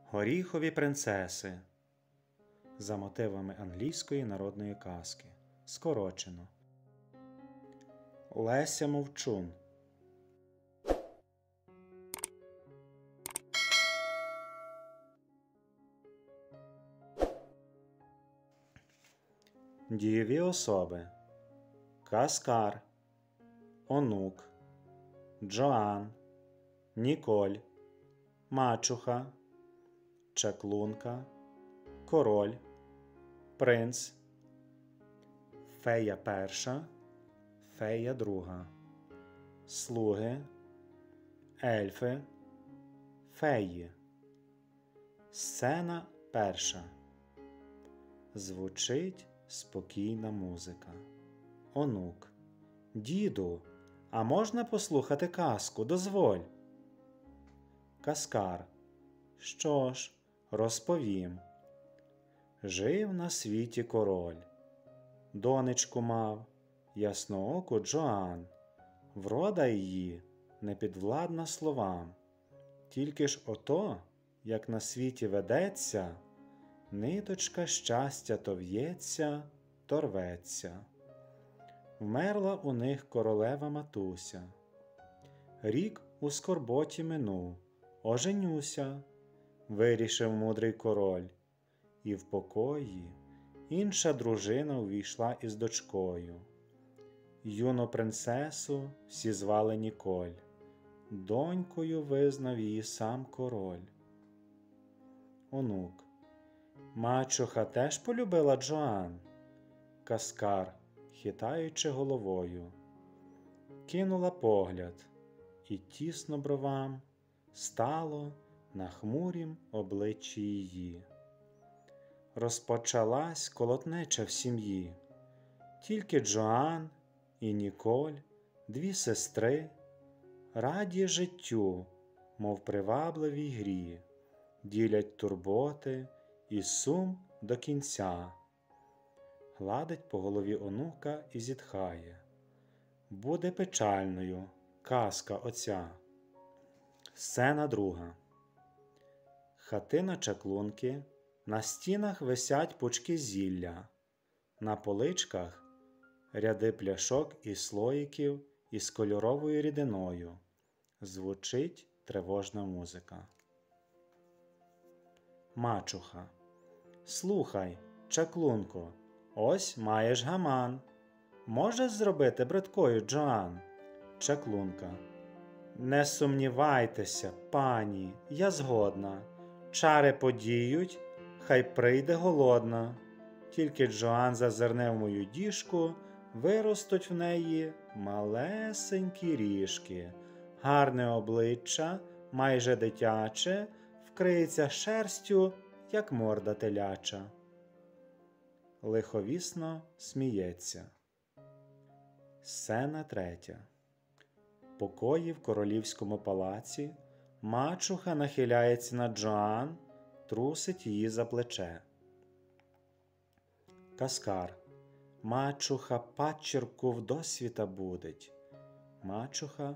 Горіхові принцеси за мотивами англійської народної казки. Скорочено. Леся Мовчун. Дієві особи: Каскар, Онук, Джоан, Ніколь, Мачуха, Чаклунка, Король, Принц, Фея перша, Фея друга, Слуги, Ельфи, Феї. Сцена перша. Звучить спокійна музика. Онук: Діду, а можна послухати казку? Дозволь. Каскар: Що ж, розповім. Жив на світі король. Донечку мав, яснооку Джоан. Врода її не підвладна словам. Тільки ж ото, як на світі ведеться, ниточка щастя то в'ється, то рветься. Вмерла у них королева матуся. Рік у скорботі минув, оженюся, вирішив мудрий король. І в покої інша дружина увійшла із дочкою. Юну принцесу всі звали Ніколь. Донькою визнав її сам король. Онук: Мачуха теж полюбила Джоан? Каскар, хитаючи головою: Кинула погляд, і тісно бровам стало на хмурім обличчі її. Розпочалась колотнеча в сім'ї. Тільки Джоан і Ніколь, дві сестри, раді життю, мов привабливій грі, ділять турботи і сум до кінця. Гладить по голові онука і зітхає: Буде печальною казка оця. Сцена друга. Хатина Чаклунки. На стінах висять пучки зілля. На поличках ряди пляшок і слоїків із кольоровою рідиною. Звучить тривожна музика. Мачуха: Слухай, Чаклунко, ось маєш гаман. Можеш зробити браткою Джоан? Чаклунка: Не сумнівайтеся, пані, я згодна. Чари подіють, хай прийде голодна. Тільки Джоан зазирне в мою діжку, виростуть в неї малесенькі ріжки. Гарне обличчя, майже дитяче, вкриється шерстю, як морда теляча. Лиховісно сміється. Сцена третя. Покої в королівському палаці. Мачуха нахиляється над Джоан, трусить її за плече. Каскар: Мачуха падчірку вдосвіта будить. Мачуха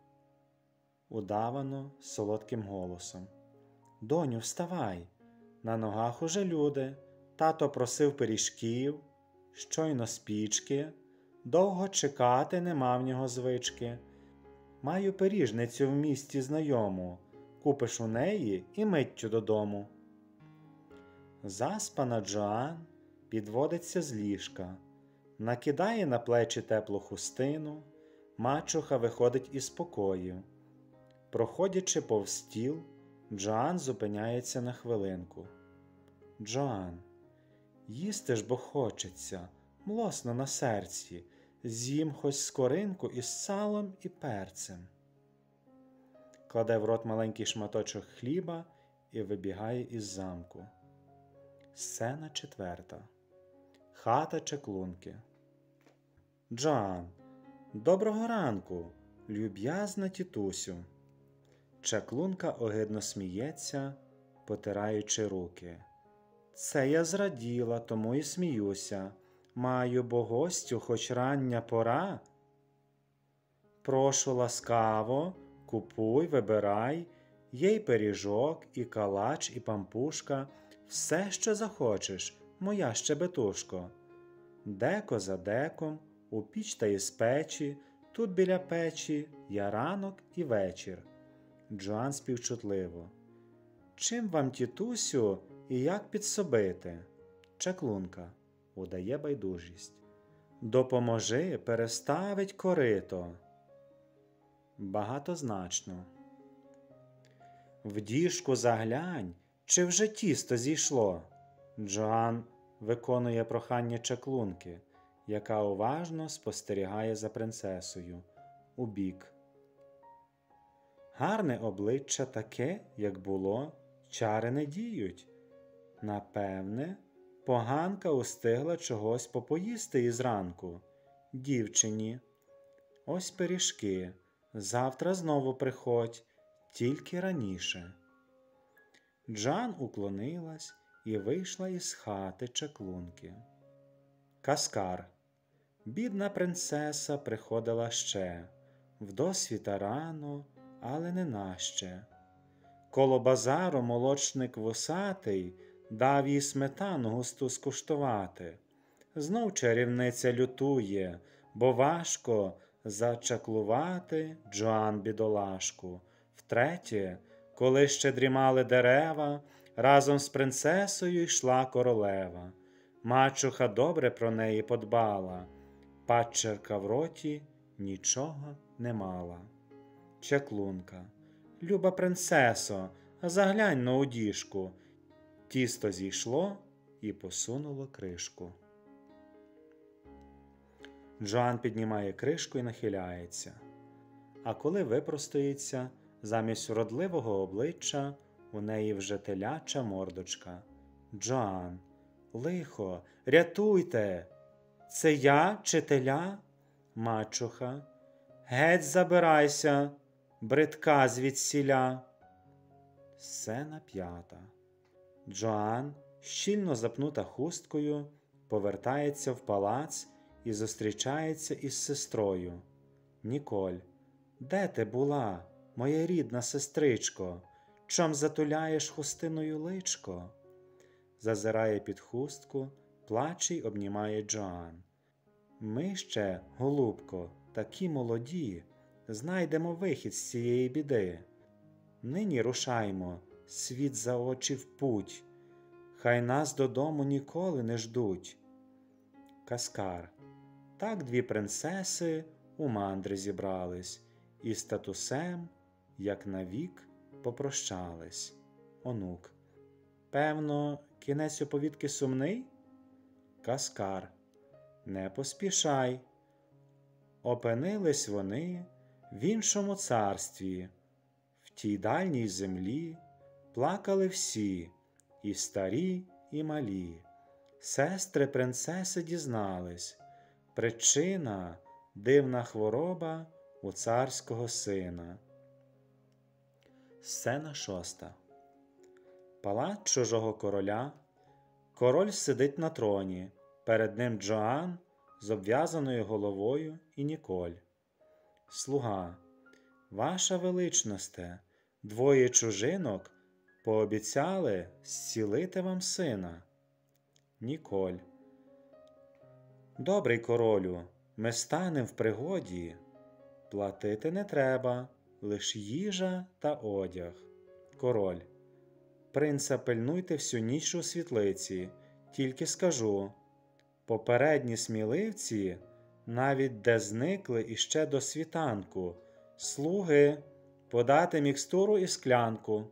удавано солодким голосом: Доню, вставай, на ногах уже люди, тато просив пиріжків, щойно спічки, довго чекати нема в нього звички. Маю пиріжницю в місті знайому, купиш у неї і миттю додому. Заспана Джоан підводиться з ліжка, накидає на плечі теплу хустину. Мачуха виходить із покою. Проходячи повз стіл, Джоан зупиняється на хвилинку. Джоан: Їсти ж бо хочеться, млосно на серці. З'їм хоч скоринку із салом і перцем. Кладе в рот маленький шматочок хліба і вибігає із замку. Сцена четверта. Хата Чаклунки. Джоан: Доброго ранку, люб'язна тітусю. Чаклунка огидно сміється, потираючи руки. Це я зраділа, тому і сміюся. Маю бо гостю хоч рання пора. Прошу ласкаво, купуй, вибирай, Є й пиріжок, і калач, і пампушка, все, що захочеш, моя щебетушко. Деко за деком, у піч та із печі, тут біля печі, я ранок і вечір. Джоан співчутливо. Чим вам, тітусю, і як підсобити? Чаклунка удає байдужість. Допоможи переставить корито. Багатозначно. В діжку заглянь, чи вже тісто зійшло? Джоан виконує прохання чаклунки, яка уважно спостерігає за принцесою. Убік. Гарне обличчя таке, як було, чари не діють. Напевне, поганка устигла чогось попоїсти із ранку. Дівчині. Ось пиріжки. Завтра знову приходь, тільки раніше. Джоан уклонилась і вийшла із хати чаклунки. Каскар. Бідна принцеса приходила ще, вдосвіта рано, але не наще. Коло базару молочник вусатий дав їй сметану густу скуштувати. Знов чарівниця лютує, бо важко зачаклувати Джоан бідолашку. Втретє, коли ще дрімали дерева, разом з принцесою йшла королева. Мачуха добре про неї подбала, падчерка в роті нічого не мала. Чаклунка. Люба принцесо, заглянь на удіжку. Тісто зійшло і посунуло кришку. Джоан піднімає кришку і нахиляється. А коли випростоїться, замість вродливого обличчя у неї вже теляча мордочка. Джоан. Лихо, рятуйте! Це я чи теля? Мачуха. Геть забирайся, бридка звідсіля. Сцена 5. Джоан, щільно запнута хусткою, повертається в палац і зустрічається із сестрою. Ніколь. Де ти була, моя рідна сестричко? Чом затуляєш хустиною личко? Зазирає під хустку, плаче й обнімає Джоан. Ми ще, голубко, такі молоді, знайдемо вихід з цієї біди. Нині рушаймо, світ за очі в путь, хай нас додому ніколи не ждуть. Каскар. Так дві принцеси у мандри зібрались, і з татусем, як навік, попрощались. Онук. Певно, кінець оповідки сумний? Каскар. Не поспішай. Опинились вони в іншому царстві, в тій дальній землі плакали всі, і старі, і малі. Сестри принцеси дізнались, причина – дивна хвороба у царського сина. Сцена 6. Палац чужого короля. Король сидить на троні, перед ним Джоан з обв'язаною головою і Ніколь. Слуга. Ваша величносте, двоє чужинок пообіцяли зцілити вам сина. Ніколь. Добрий королю, ми станем в пригоді. Платити не треба, лиш їжа та одяг. Король. Принца пильнуйте всю ніч у світлиці, тільки скажу. Попередні сміливці навіть де зникли іще до світанку. Слуги, подати мікстуру і склянку.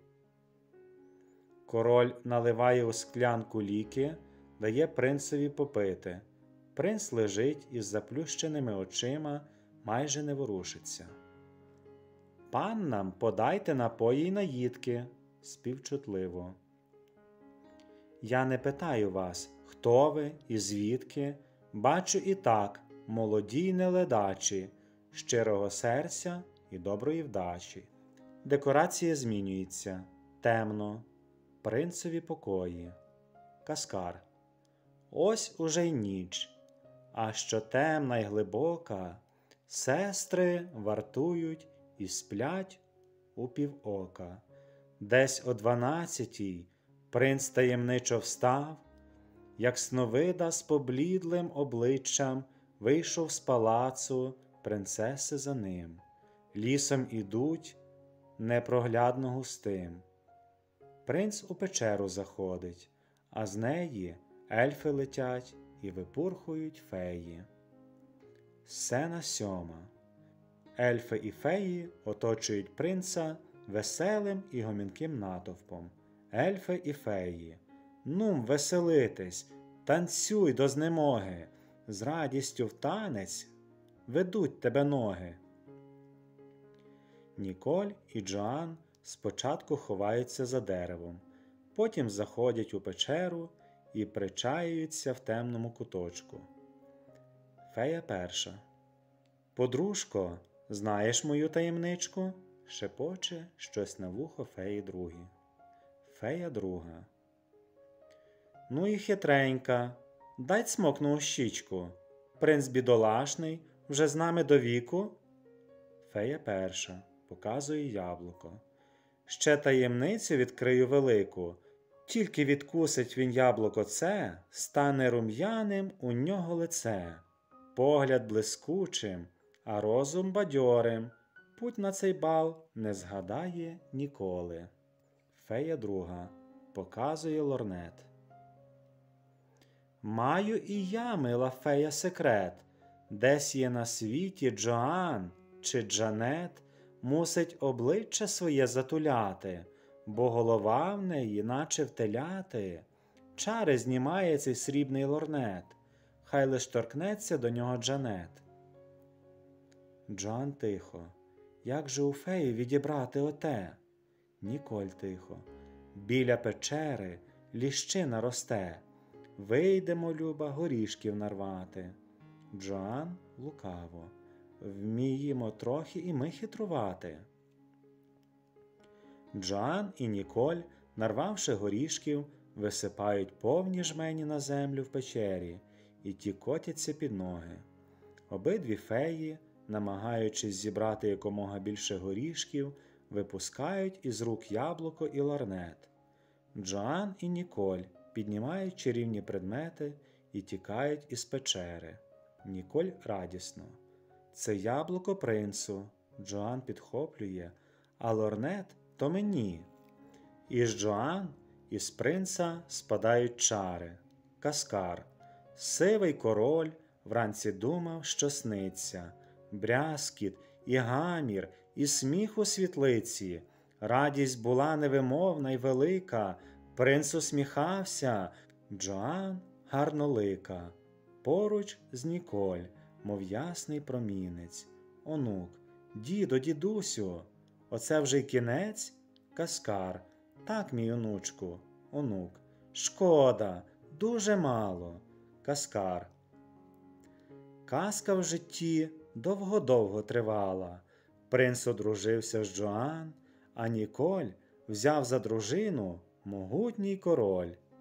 Король наливає у склянку ліки, дає принцеві попити. Принц лежить із заплющеними очима, майже не ворушиться. Паннам подайте напої й наїдки, співчутливо. Я не питаю вас, хто ви і звідки, бачу і так, молоді й неледачі, щирого серця і доброї вдачі. Декорація змінюється. Темно. Принцеві покої. Каскар. Ось уже й ніч, а що темна й глибока, сестри вартують і сплять у півока. Десь о 12-й принц таємничо встав, як сновида з поблідлим обличчям вийшов з палацу, принцеси за ним. Лісом ідуть, непроглядно густим. Принц у печеру заходить, а з неї ельфи летять і випурхують феї. Сцена 7. Ельфи і феї оточують принца веселим і гомінким натовпом. Ельфи і феї: «Нум, веселитись, танцюй до знемоги, з радістю в танець ведуть тебе ноги». Ніколь і Джоан спочатку ховаються за деревом, потім заходять у печеру і причаюються в темному куточку. Фея перша: «Подружко, знаєш мою таємничку?» – шепоче щось на вухо феї другі. Фея друга: «Ну і хитренька, дай цмокну у щічку. Принц бідолашний, вже з нами до віку?» Фея перша показує яблуко: «Ще таємницю відкрию велику. Тільки відкусить він яблуко це, стане рум'яним у нього лице. Погляд блискучим, а розум бадьорим. Путь на цей бал не згадає ніколи». Фея друга показує лорнет: «Маю і я, мила фея, секрет. Десь є на світі Джоан чи Джанет, мусить обличчя своє затуляти, бо голова в неї, наче в теляти. Чари знімає цей срібний лорнет, хай лиш торкнеться до нього Джанет». Джоан тихо: «Як же у феї відібрати оте?» Ніколь тихо: «Біля печери ліщина росте. Вийдемо, люба, горішків нарвати». Джоан лукаво: «Вміємо трохи і ми хитрувати». Джоан і Ніколь, нарвавши горішків, висипають повні жмені на землю в печері, і ті котяться під ноги. Обидві феї, намагаючись зібрати якомога більше горішків, випускають із рук яблуко і лорнет. Джоан і Ніколь піднімають чарівні предмети і тікають із печери. Ніколь радісно: «Це яблуко принцу». Джоан підхоплює: «А лорнет то мені». Із Джоан, із принца спадають чари. Каскар: «Сивий король вранці думав, що сниться. Брязкіт і гамір, і сміх у світлиці. Радість була невимовна й велика. Принц усміхався, Джоан гарнолика. Поруч з Ніколь, мов ясний промінець. Онук: «Дідо, дідусю, оце вже й кінець?» Каскар: «Так, мій онучку». Онук: «Шкода, дуже мало». Каскар: «Казка в житті довго-довго тривала. Принц одружився з Джоан, а Ніколь взяв за дружину могутній король».